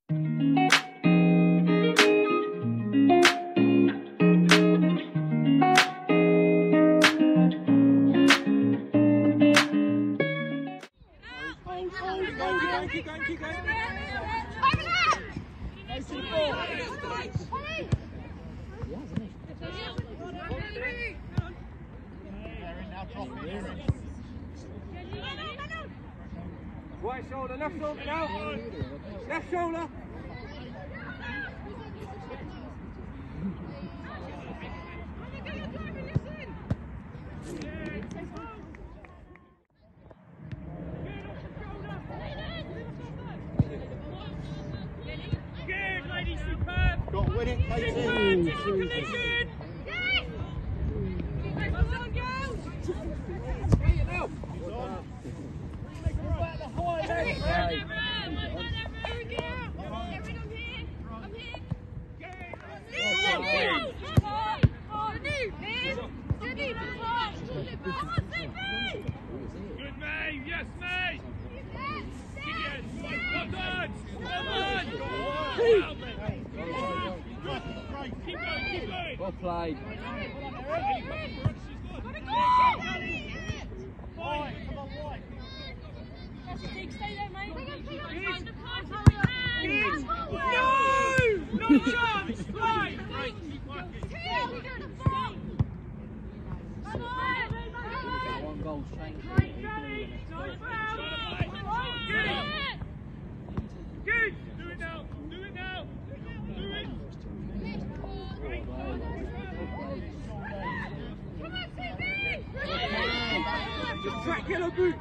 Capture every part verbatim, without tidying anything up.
Keep going, keep going. Right shoulder, left shoulder now. Left shoulder. Good, lady, superb. Got to win it, Leyton. Collision. Yes. Come on, girls. Good, mate. Yes, mate. Well done. Well done. Keep going, keep going. Well played. Stay there, mate. No! No chance! Right! One goal change. Good! Do it now! Do it now! Do it! Come on, C B! Just track yellow boot!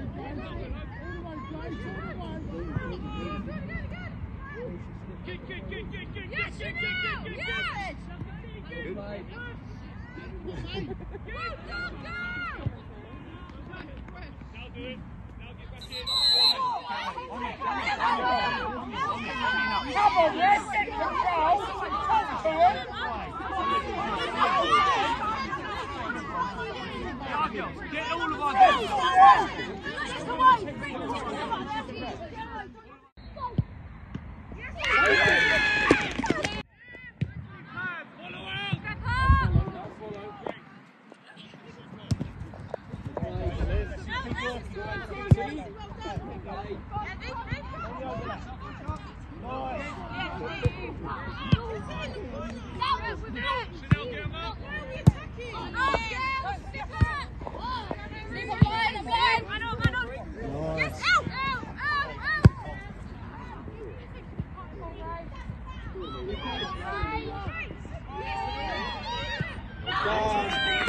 Good, good, good, good, good! Yes, good, good, good, good, yes! Good! Good play. Go, go, go! Now do it. Now get back in. Come on, let's get control. Talk to him. Get all of our girls. Go on.